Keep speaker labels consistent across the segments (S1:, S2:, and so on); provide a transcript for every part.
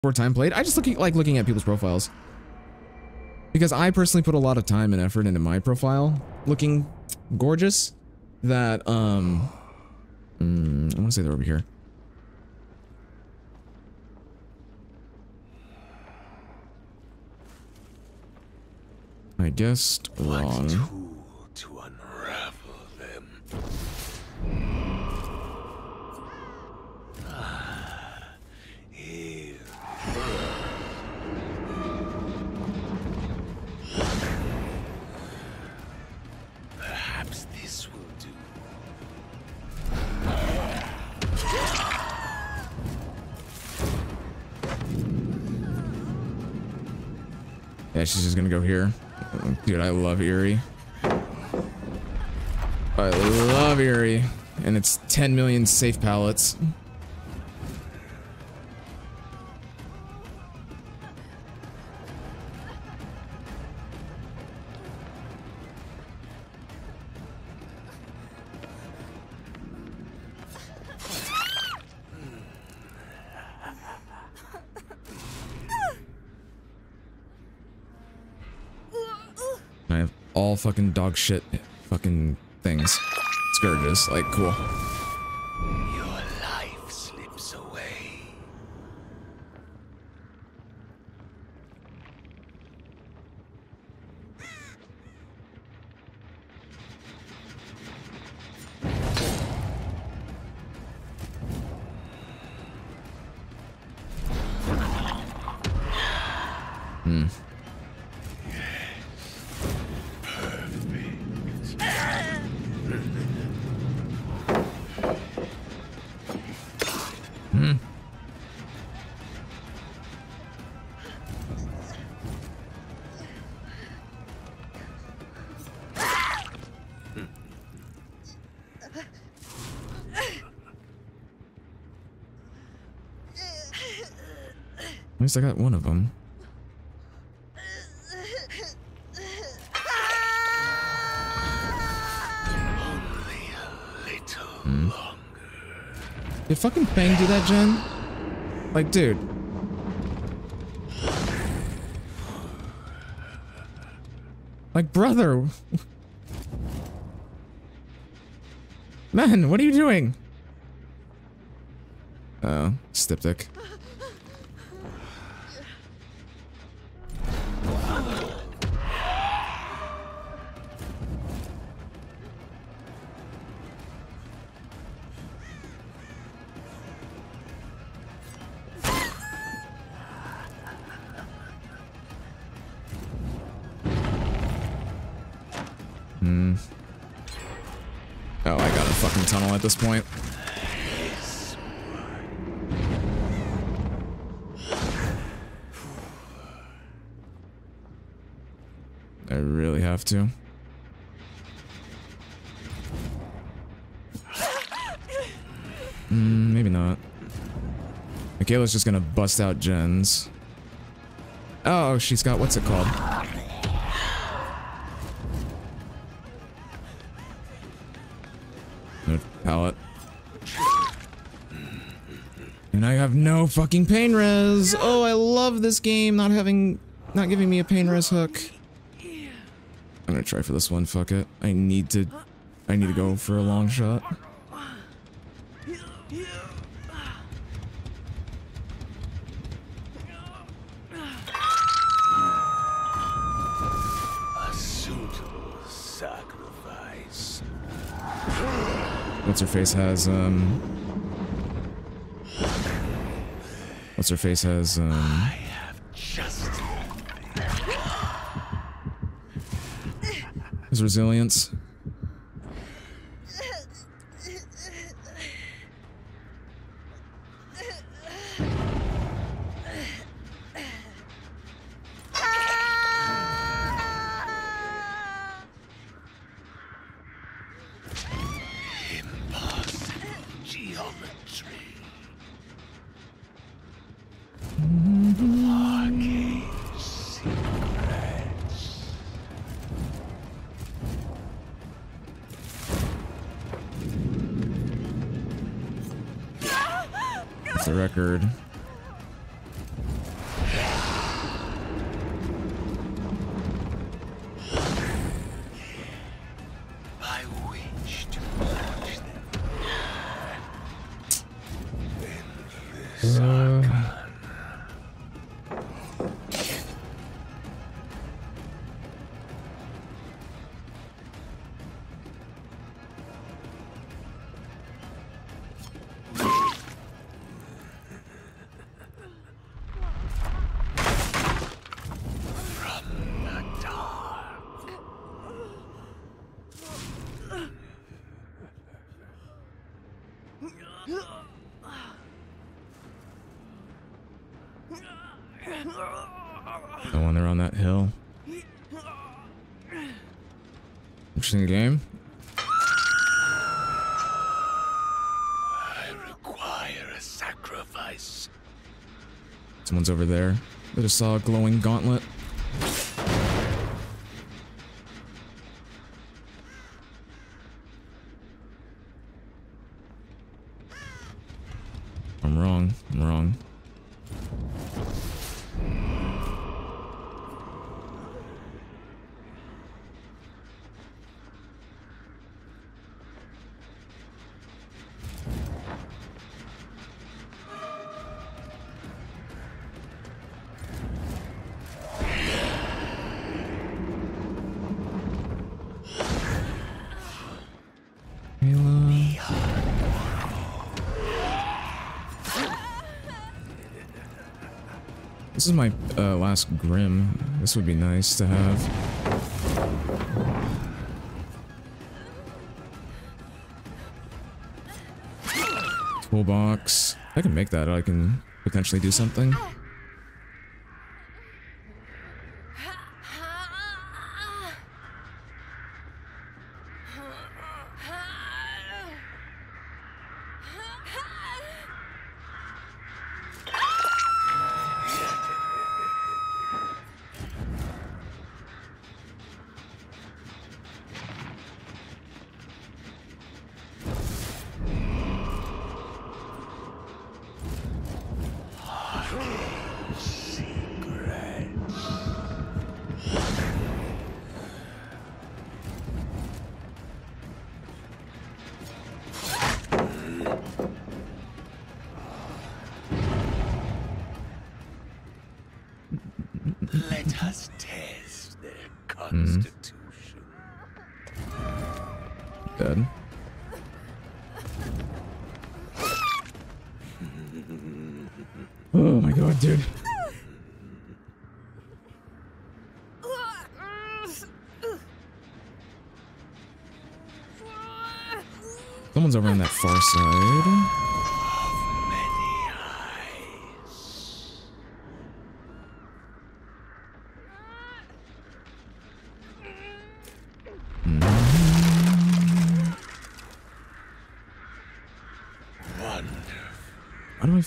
S1: for time played. I just like looking at people's profiles. Because I personally put a lot of time and effort into my profile, looking gorgeous, that, I want to say they're over here. I guessed wrong.
S2: What tool to unravel them? Here. Perhaps this will do.
S1: Yeah, she's just gonna go here. Dude, I love Eerie. I love Eerie. And it's 10 million safe pallets. I have all fucking dog shit fucking things. Scourges, like, cool.
S2: Your life slips away.
S1: Hmm. Hmm. At least I got one of them. Did fucking Fang do that, Jen? Like, dude. Like, brother. Man, what are you doing? Oh, Styptic. Hmm. Oh, I got a fucking tunnel at this point. I really have to. Maybe not. Michaela's just gonna bust out Jen's. Oh, she's got, what's it called? Palette. And I have no fucking pain res. Oh, I love this game not giving me a pain res hook. I'm gonna try for this one, fuck it. I need to go for a long shot.
S2: A suitable sacrifice.
S1: What's her face has
S2: I have just
S1: his resilience. The record. No one there on that hill. Interesting game.
S2: I require a sacrifice.
S1: Someone's over there. I just saw a glowing gauntlet. I'm wrong. I'm wrong. This is my last Grim. This would be nice to have. Toolbox. If I can make that, I can potentially do something.
S2: Let us test their constitution.
S1: Dead. Oh my god, dude. Someone's over on that far side. Why do I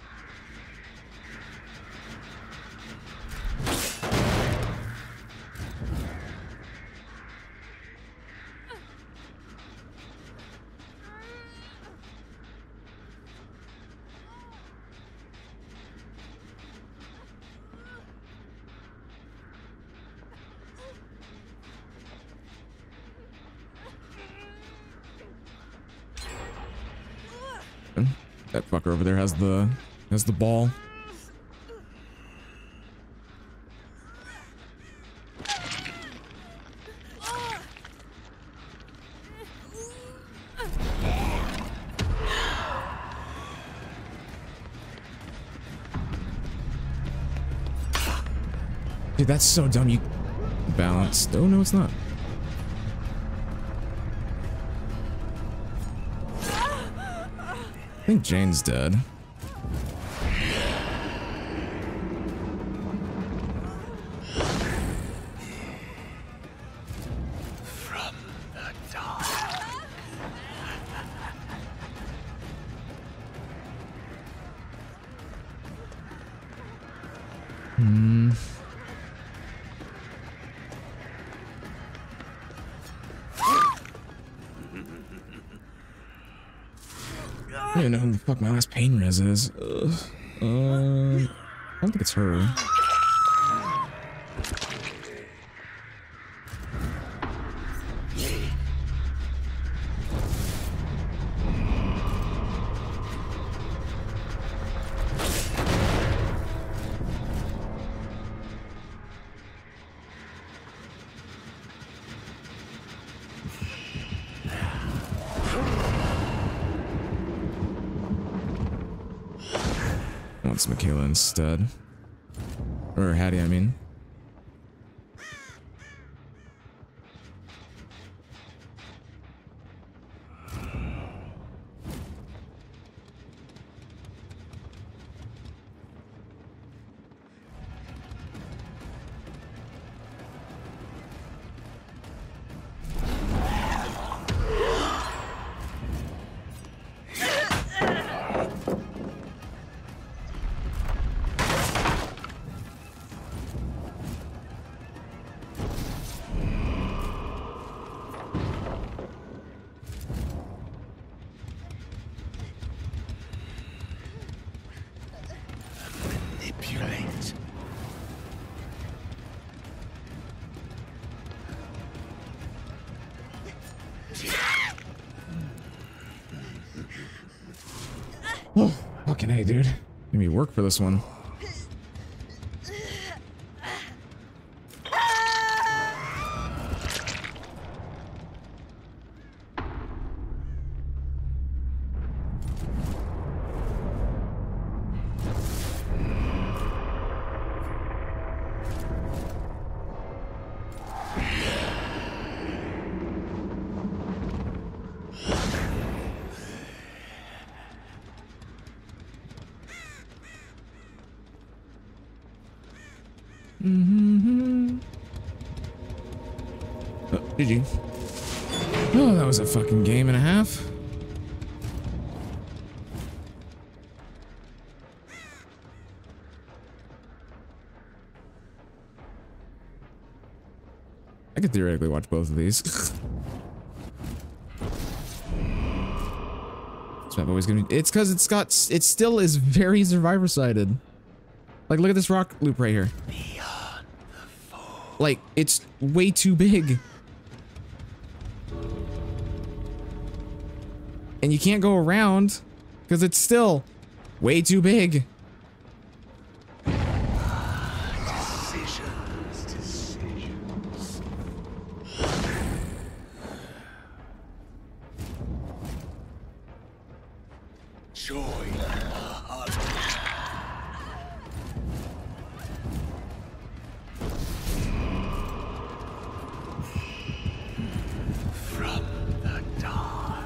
S1: That fucker over there has the ball. Dude, that's so dumb. You balanced. Oh no, it's not. I think Jane's dead.
S2: From the dark.
S1: I don't even know who the fuck my last pain res is. I don't think it's her. Wants Michaela instead. Or Hattie, I mean. Fucking A, dude. Give me work for this one. Oh, GG. Oh, that was a fucking game and a half. I could theoretically watch both of these. This map always gonna be, it's because it still is very survivor-sided. Like, look at this rock loop right here. Like, it's way too big. And you can't go around because it's still way too big.
S2: Decisions. Joy. From the dark.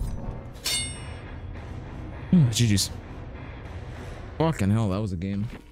S1: GG's. Fucking hell, that was a game.